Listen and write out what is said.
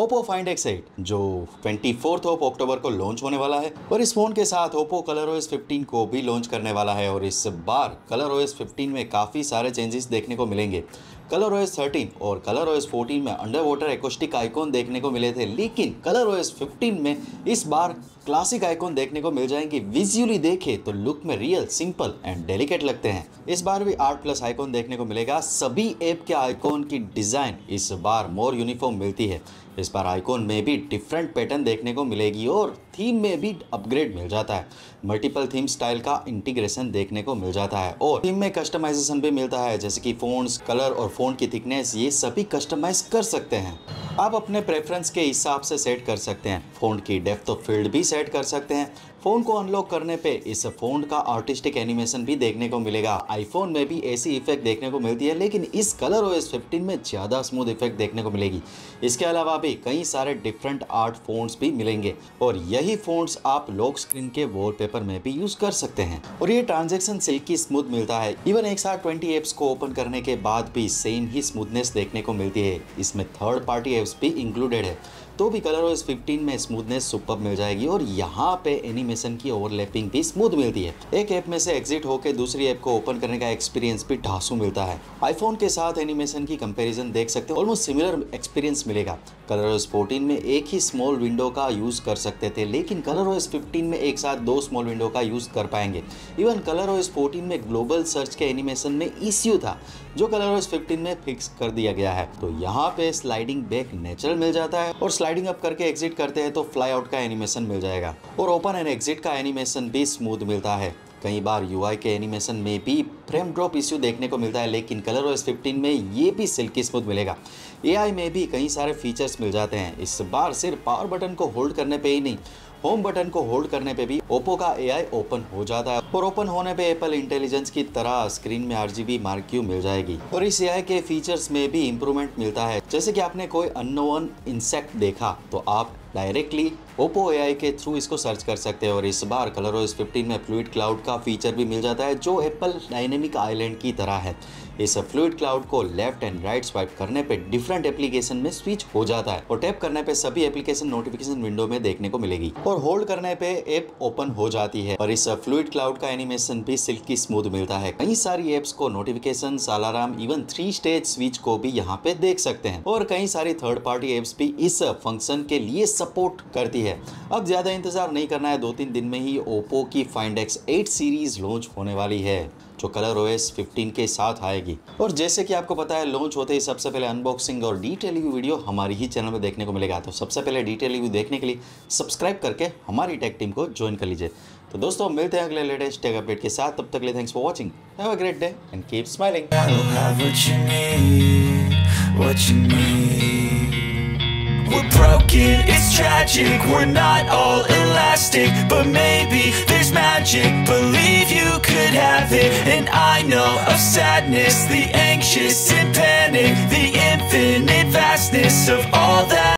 Oppo Find X8 जो 24 अक्टूबर को launch होने वाला है और इस फोन के साथ Oppo ColorOS 15 को भी लॉन्च करने वाला है। और इस बार ColorOS 15 में काफ़ी सारे चेंजेस देखने को मिलेंगे। ColorOS 13 और ColorOS 14 में अंडर वाटर एक्रोस्टिक आइकॉन देखने को मिले थे, लेकिन ColorOS 15 में इस बार क्लासिक आइकॉन देखने को मिल जाएंगे। विजुअली देखे तो लुक में रियल, सिंपल एंड डेलिकेट लगते हैं। इस बार भी आर्ट प्लस आइकॉन देखने को मिलेगा। सभी ऐप के आइकॉन की डिजाइन इस बार मोर यूनिफॉर्म मिलती है। इस बार आइकॉन में भी डिफरेंट पैटर्न देखने को मिलेगी और थीम में भी अपग्रेड मिल जाता है। मल्टीपल थीम स्टाइल का इंटीग्रेशन देखने को मिल जाता है और थीम में कस्टमाइजेशन भी मिलता है, जैसे कि फोन्स, कलर और फोन की थिकनेस, ये सभी कस्टमाइज कर सकते हैं। आप अपने प्रेफरेंस के हिसाब से सेट कर सकते हैं। फोन की डेप्थ ऑफ फील्ड भी सेट कर सकते हैं। फोन को अनलॉक करने पे इस फोन का आर्टिस्टिक एनिमेशन भी देखने को मिलेगा। आईफोन में भी ऐसी इफेक्ट देखने को मिलती है, लेकिन इस ColorOS 15 में ज़्यादा स्मूथ इफेक्ट देखने को मिलेगी। इसके अलावा भी कई सारे डिफरेंट आर्ट फोन्स भी मिलेंगे और यही फोन्स आप लॉक स्क्रीन के वॉलपेपर में भी यूज कर सकते हैं। और ये ट्रांजैक्शन सिल्की स्मूथ मिलता है। इवन एक साथ 20 एप्स को ओपन करने के बाद भी सेम ही स्मूथनेस देखने को मिलती है। इसमें थर्ड पार्टी एप्स भी इंक्लूडेड है, तो भी ColorOS 15 में स्मूथनेस सुपर मिल जाएगी और यहाँ पे एनिमेशन की ओवरलैपिंग भी स्मूथ मिलती है। एक ऐप में से एग्जिट होकर दूसरी ऐप को ओपन करने का एक्सपीरियंस भी ढांसू मिलता है। आईफोन के साथ एनिमेशन की कंपैरिजन देख सकते हैं, ऑलमोस्ट सिमिलर एक्सपीरियंस मिलेगा। ColorOS 14 में एक ही स्मॉल विंडो का यूज कर सकते थे, लेकिन ColorOS 15 में एक साथ 2 स्मॉल विंडो का यूज कर पाएंगे। इवन ColorOS 14 में ग्लोबल सर्च के एनिमेशन में इश्यू था, जो ColorOS 15 में फिक्स कर दिया गया है। तो यहाँ पे स्लाइडिंग बैक नेचुरल मिल जाता है और स्लाइडिंग अप करके एग्जिट करते हैं तो फ्लाई आउट का एनिमेशन मिल जाएगा और ओपन एंड एग्जिट का एनिमेशन भी स्मूथ मिलता है। कई बार UI के एनिमेशन में भी फ्रेम ड्रॉप इश्यू देखने को मिलता है, लेकिन ColorOS 15 में ये भी सिल्की स्मूथ मिलेगा। AI में भी कई सारे फीचर्स मिल जाते हैं। इस बार सिर्फ पावर बटन को होल्ड करने पे ही नहीं, होम बटन को होल्ड करने पे भी Oppo का AI ओपन हो जाता है और ओपन होने पे एप्पल इंटेलिजेंस की तरह स्क्रीन में RGB मार्क्यू मिल जाएगी। और इस AI के फीचर्स में भी इम्प्रूवमेंट मिलता है। जैसे कि आपने कोई अननोन इंसेक्ट देखा तो आप डायरेक्टली Oppo AI के थ्रू इसको सर्च कर सकते हैं। और इस बार ColorOS 15 में फ्लूइड क्लाउड का फीचर भी मिल जाता है, जो एप्पल डायनेमिक आइलैंड की तरह है। इस फ्लूइड क्लाउड को लेफ्ट एंड राइट स्वाइप करने पे डिफरेंट एप्लीकेशन में स्विच हो जाता है और टैप करने पे सभी एप्लीकेशन नोटिफिकेशन विंडो में देखने को मिलेगी और होल्ड करने पे ऐप ओपन हो जाती है। और इस फ्लूइड क्लाउड का एनिमेशन भी सिल्की स्मूथ मिलता है। कई सारी एप्स को notification, alarm, even 3 stage switch को भी यहाँ पे देख सकते हैं और कई सारी थर्ड पार्टी एप्स भी इस फंक्शन के लिए सपोर्ट करती है। अब ज्यादा इंतजार नहीं करना है, 2-3 दिन में ही Oppo की Find X8 सीरीज लॉन्च होने वाली है, जो ColorOS 15 के साथ आएगी। और जैसे कि आपको पता है, लॉन्च होते ही सबसे पहले अनबॉक्सिंग और डिटेल रिव्यू वीडियो हमारी ही चैनल में देखने को मिलेगा। तो सबसे पहले डिटेल रिव्यू देखने के लिए सब्सक्राइब करके हमारी टेक टीम को ज्वाइन कर लीजिए। तो दोस्तों, मिलते हैं अगले लेटेस्ट टेक अपडेट के साथ। तब तक के लिए thanks for watching. Have a great day and keep smiling. We're broken, it's tragic, we're not all elastic, but maybe there's magic, believe you could have it. And I know of sadness, the anxious and panic, the infinite vastness of all that